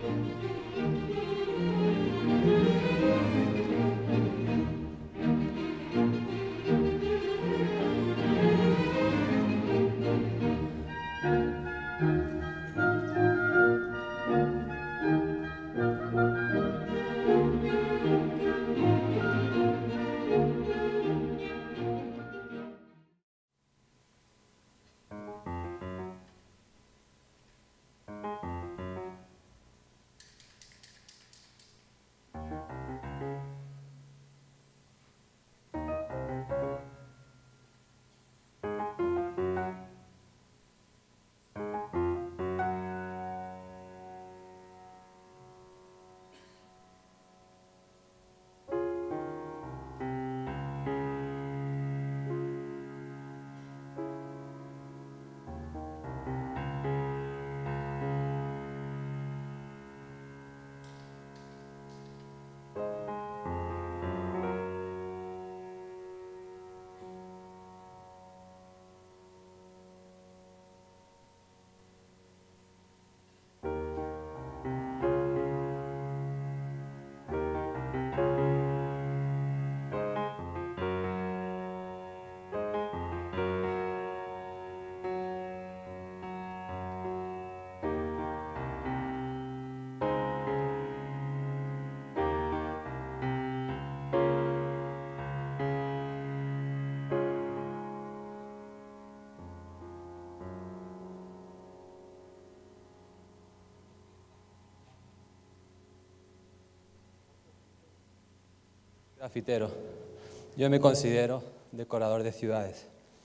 Grafitero. Yo me considero decorador de ciudades.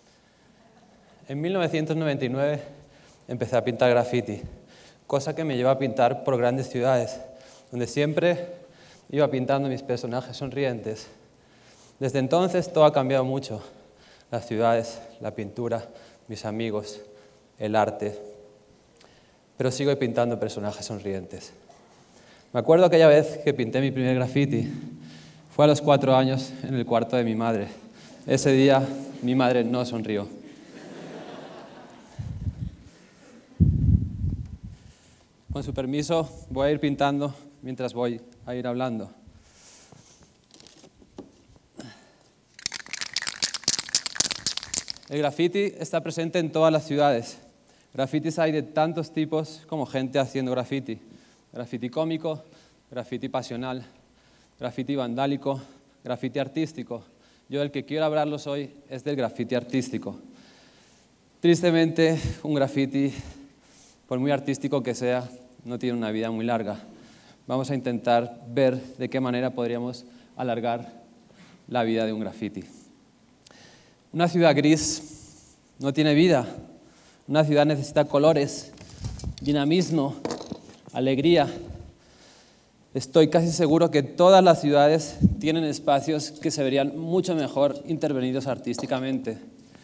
En 1999 empecé a pintar graffiti, cosa que me lleva a pintar por grandes ciudades, donde siempre iba pintando mis personajes sonrientes. Desde entonces todo ha cambiado mucho. Las ciudades, la pintura, mis amigos, el arte. Pero sigo pintando personajes sonrientes. Me acuerdo aquella vez que pinté mi primer graffiti. Fue a los 4 años en el cuarto de mi madre. Ese día mi madre no sonrió. Con su permiso voy a ir pintando mientras voy a ir hablando. El graffiti está presente en todas las ciudades. Grafitis hay de tantos tipos como gente haciendo graffiti. Graffiti cómico, graffiti pasional, graffiti vandálico, graffiti artístico. Yo el que quiero hablarlos hoy es del graffiti artístico. Tristemente, un graffiti, por muy artístico que sea, no tiene una vida muy larga. Vamos a intentar ver de qué manera podríamos alargar la vida de un graffiti. Una ciudad gris no tiene vida. Una ciudad necesita colores, dinamismo, alegría. Estoy casi seguro que todas las ciudades tienen espacios que se verían mucho mejor intervenidos artísticamente.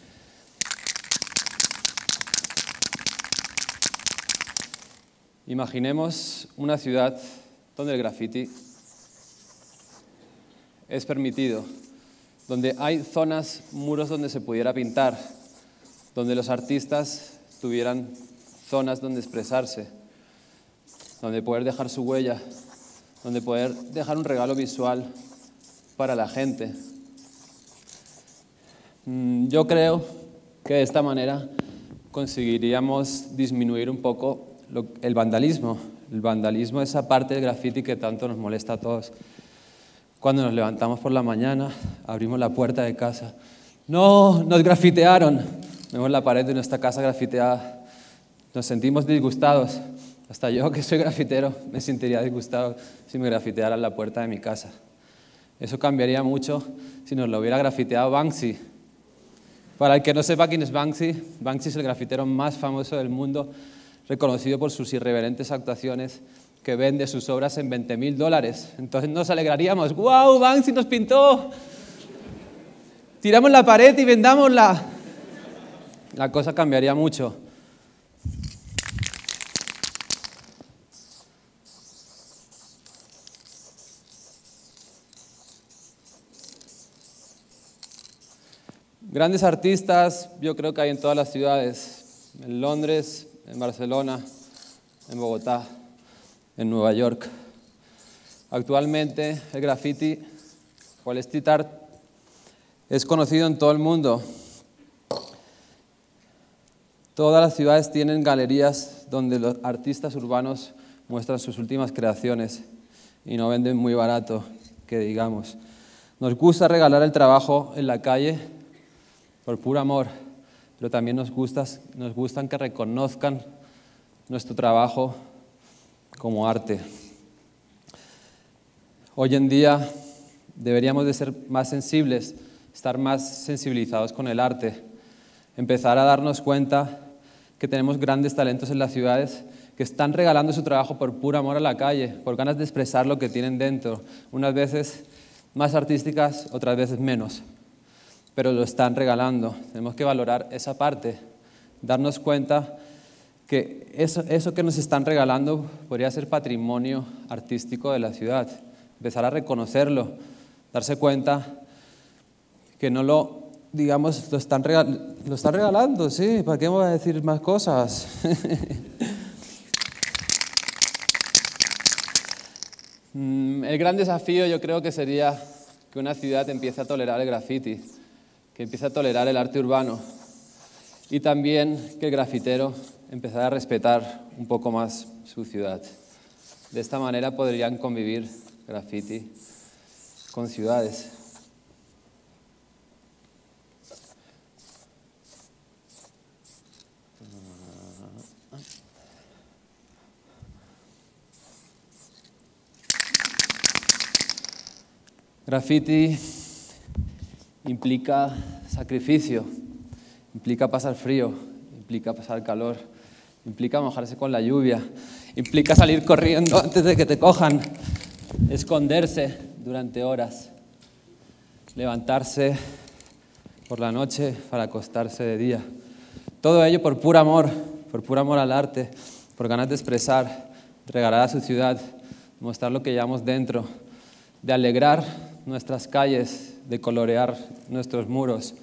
Imaginemos una ciudad donde el graffiti es permitido, donde hay zonas, muros donde se pudiera pintar, donde los artistas tuvieran zonas donde expresarse, donde poder dejar su huella, donde poder dejar un regalo visual para la gente. Yo creo que de esta manera conseguiríamos disminuir un poco el vandalismo. El vandalismo es esa parte del graffiti que tanto nos molesta a todos. Cuando nos levantamos por la mañana, abrimos la puerta de casa. ¡No! ¡Nos grafitearon! Vemos la pared de nuestra casa grafiteada. Nos sentimos disgustados. Hasta yo, que soy grafitero, me sentiría disgustado si me grafitearan la puerta de mi casa. Eso cambiaría mucho si nos lo hubiera grafiteado Banksy. Para el que no sepa quién es Banksy, Banksy es el grafitero más famoso del mundo, reconocido por sus irreverentes actuaciones, que vende sus obras en $20.000. Entonces nos alegraríamos. ¡Wow! ¡Banksy nos pintó! Tiramos la pared y vendámosla. La cosa cambiaría mucho. Grandes artistas, yo creo que hay en todas las ciudades, en Londres, en Barcelona, en Bogotá. en Nueva York. Actualmente el graffiti o el street art es conocido en todo el mundo. Todas las ciudades tienen galerías donde los artistas urbanos muestran sus últimas creaciones y no venden muy barato, que digamos. Nos gusta regalar el trabajo en la calle por puro amor, pero también nos gustan que reconozcan nuestro trabajo como arte. Hoy en día deberíamos de ser más sensibles, estar más sensibilizados con el arte, empezar a darnos cuenta que tenemos grandes talentos en las ciudades que están regalando su trabajo por puro amor a la calle, por ganas de expresar lo que tienen dentro, unas veces más artísticas, otras veces menos, pero lo están regalando. Tenemos que valorar esa parte, darnos cuenta que eso que nos están regalando podría ser patrimonio artístico de la ciudad, empezar a reconocerlo, darse cuenta que no lo, digamos, lo están regalando, sí, ¿para qué me voy a decir más cosas? El gran desafío yo creo que sería que una ciudad empiece a tolerar el graffiti, que empiece a tolerar el arte urbano y también que el grafitero empezara a respetar un poco más su ciudad. De esta manera podrían convivir graffiti con ciudades. Graffiti implica sacrificio, implica pasar frío, implica pasar calor, implica mojarse con la lluvia, implica salir corriendo antes de que te cojan, esconderse durante horas, levantarse por la noche para acostarse de día. Todo ello por puro amor al arte, por ganas de expresar, de regalar a su ciudad, mostrar lo que llevamos dentro, de alegrar nuestras calles, de colorear nuestros muros.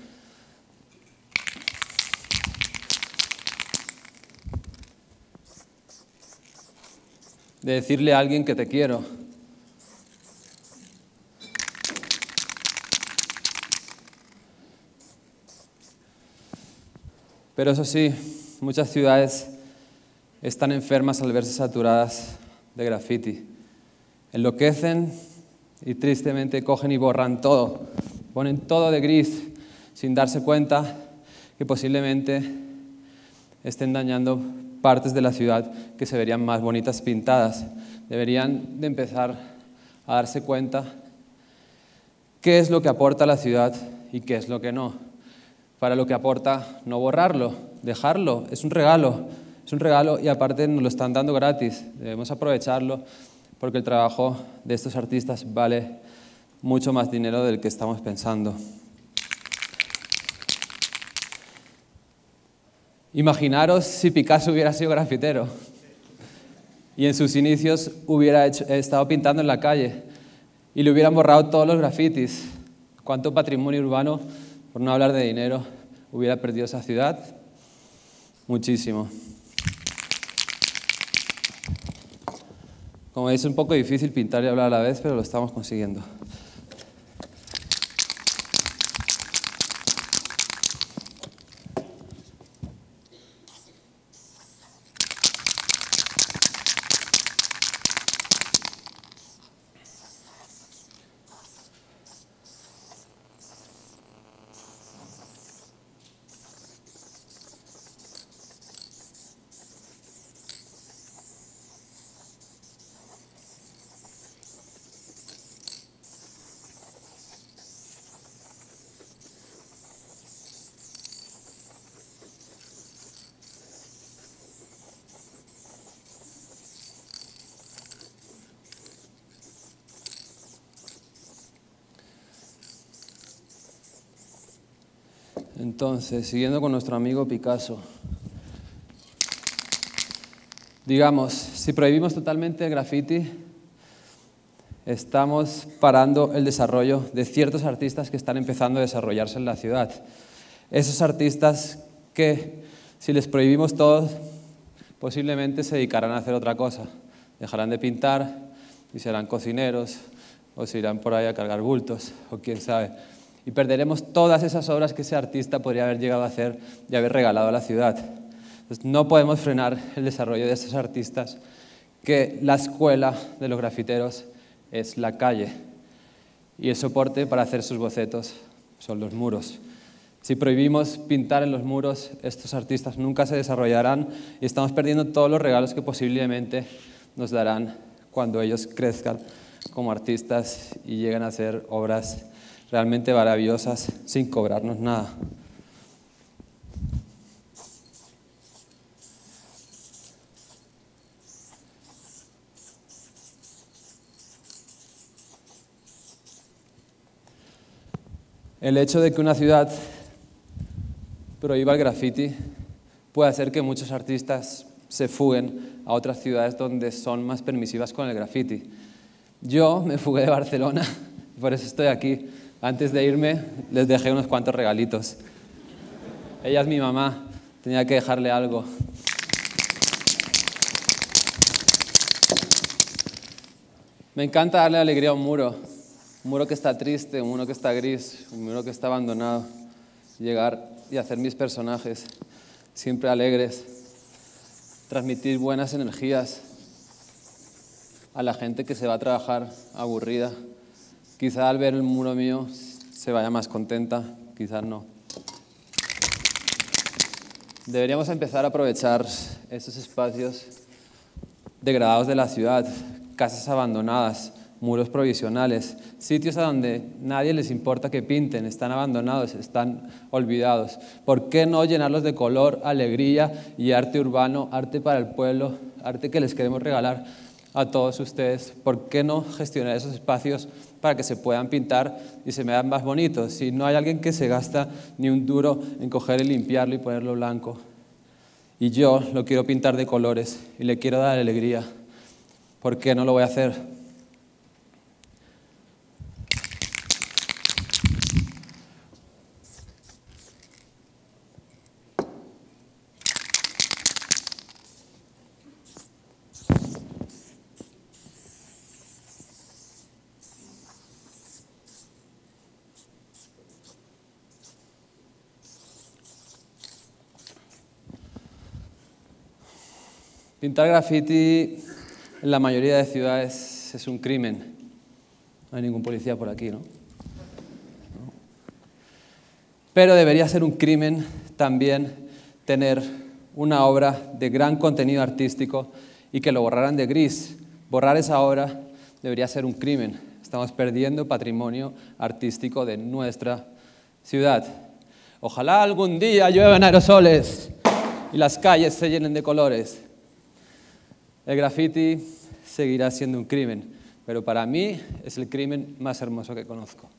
De decirle a alguien que te quiero. Pero eso sí, muchas ciudades están enfermas al verse saturadas de graffiti. Enloquecen y tristemente cogen y borran todo, ponen todo de gris sin darse cuenta que posiblemente estén dañando partes de la ciudad que se verían más bonitas pintadas. Deberían de empezar a darse cuenta qué es lo que aporta a la ciudad y qué es lo que no. Para lo que aporta, no borrarlo, dejarlo, es un regalo y aparte nos lo están dando gratis, debemos aprovecharlo porque el trabajo de estos artistas vale mucho más dinero del que estamos pensando. Imaginaros si Picasso hubiera sido grafitero y en sus inicios hubiera estado pintando en la calle y le hubieran borrado todos los grafitis. ¿Cuánto patrimonio urbano, por no hablar de dinero, hubiera perdido esa ciudad? Muchísimo. Como veis, es un poco difícil pintar y hablar a la vez, pero lo estamos consiguiendo. Entonces, siguiendo con nuestro amigo Picasso, digamos, si prohibimos totalmente el graffiti, estamos parando el desarrollo de ciertos artistas que están empezando a desarrollarse en la ciudad. Esos artistas que, si les prohibimos todos, posiblemente se dedicarán a hacer otra cosa. Dejarán de pintar y serán cocineros o se irán por ahí a cargar bultos o quién sabe. Y perderemos todas esas obras que ese artista podría haber llegado a hacer y haber regalado a la ciudad. Entonces, no podemos frenar el desarrollo de estos artistas, que la escuela de los grafiteros es la calle y el soporte para hacer sus bocetos son los muros. Si prohibimos pintar en los muros, estos artistas nunca se desarrollarán y estamos perdiendo todos los regalos que posiblemente nos darán cuando ellos crezcan como artistas y lleguen a hacer obras realmente maravillosas sin cobrarnos nada. El hecho de que una ciudad prohíba el graffiti puede hacer que muchos artistas se fuguen a otras ciudades donde son más permisivas con el graffiti. Yo me fugué de Barcelona, por eso estoy aquí. Antes de irme les dejé unos cuantos regalitos. Ella es mi mamá, tenía que dejarle algo. Me encanta darle alegría a un muro que está triste, un muro que está gris, un muro que está abandonado. Llegar y hacer mis personajes siempre alegres, transmitir buenas energías a la gente que se va a trabajar aburrida. Quizá al ver el muro mío se vaya más contenta, quizás no. Deberíamos empezar a aprovechar esos espacios degradados de la ciudad, casas abandonadas, muros provisionales, sitios a donde nadie les importa que pinten, están abandonados, están olvidados. ¿Por qué no llenarlos de color, alegría y arte urbano, arte para el pueblo, arte que les queremos regalar a todos ustedes? ¿Por qué no gestionar esos espacios para que se puedan pintar y se vean más bonitos? Si no hay alguien que se gasta ni un duro en coger y limpiarlo y ponerlo blanco. Y yo lo quiero pintar de colores y le quiero dar alegría. ¿Por qué no lo voy a hacer? Pintar graffiti en la mayoría de ciudades es un crimen. No hay ningún policía por aquí, ¿no? Pero debería ser un crimen también tener una obra de gran contenido artístico y que lo borraran de gris. Borrar esa obra debería ser un crimen. Estamos perdiendo patrimonio artístico de nuestra ciudad. Ojalá algún día lluevan aerosoles y las calles se llenen de colores. El graffiti seguirá siendo un crimen, pero para mí es el crimen más hermoso que conozco.